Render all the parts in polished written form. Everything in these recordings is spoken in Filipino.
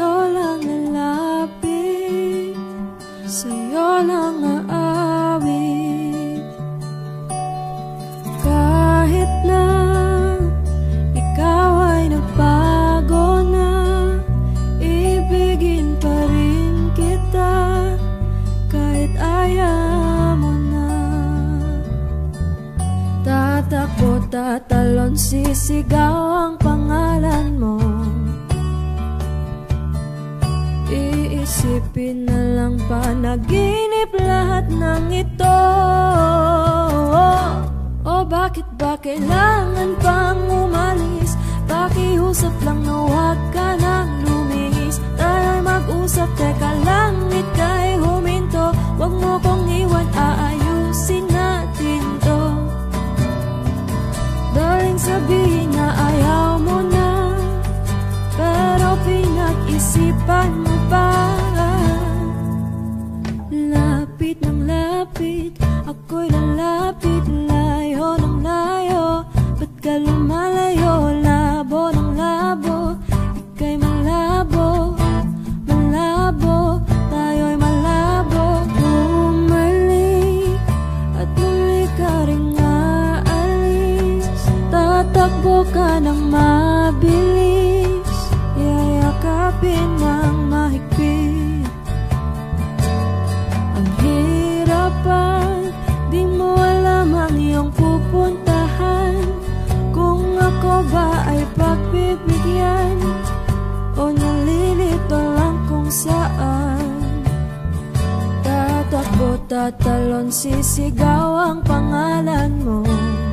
sa'yo lang lalapit, sa'yo lang aawit. Kahit na ikaw ay nagbago na, ibigin pa rin kita kahit ayaw mo na. Tatakbo, tatalon, sisigaw ang pangalan mo. Iisipin na lang panaginip lahat ng ito. O bakit ba kailangan pang umalis? Pakiusap lang na huwag ka nang lumihis. Tayo'y mag-usap, teka lang, ika'y huminto. Huwag mo kong iwan, aayusin natin to. Daling sabihin na ayaw mo na, pero pinag-isipan mo pa. Lapit ng lapit, ako'y lalapit, layo ng layo. Ba't ka lumalayo? Labo ng labo, ika'y malabo, malabo, tayo'y malabo. Bumalik at muli ka rin aalis. Tatakbo ka ng mabilis, yayakapin ng mahigpit. Ang hirapan, di mo alam ang iyong pupuntahan. Kung ako ba ay pagbibigyan o nalilito lang kung saan. Tatakbo, tatalon, sisigaw ang pangalan mo.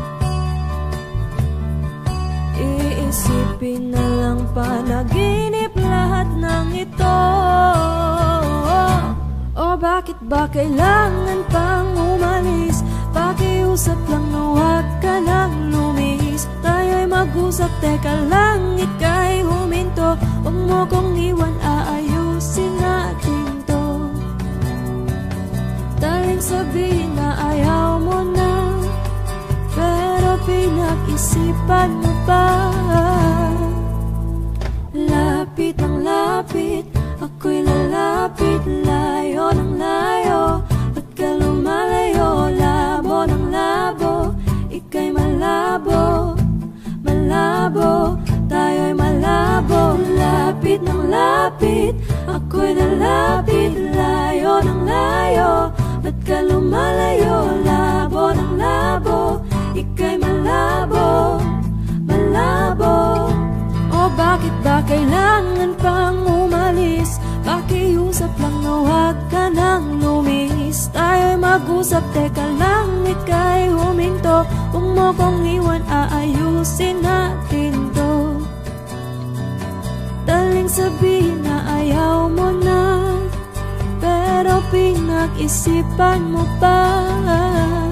Iisipin na lang panaginip lahat ng ito. O bakit ba kailangan pang umalis? Pakiusap lang na huwag ka nang lumihis. Tayo'y mag-usap, teka lang, ika'y huminto. Huwag mo kong iwan, aayusin natin to. Daling sabihin na ayaw mo na, pero pinag-isipan mo pa. Lapit ng lapit, ako'y lalapit, layo ng layo. Ba't ka lumalayo? Labo ng labo, ika'y malabo, malabo, tayo'y malabo. Lapit ng lapit, ako'y lalapit, layo ng layo. Ba't ka lumalayo? Labo ng labo, ika'y malabo, malabo. O bakit ba kailangan pang umalis? Pakiusap lang na huwag ka nang lumihis. Tayo'y mag-usap, teka lang, ika'y huminto. Huwag mo kong iwan, aayusin natin to. Daling sabihin na ayaw mo na, pero pinag-isipan mo pa.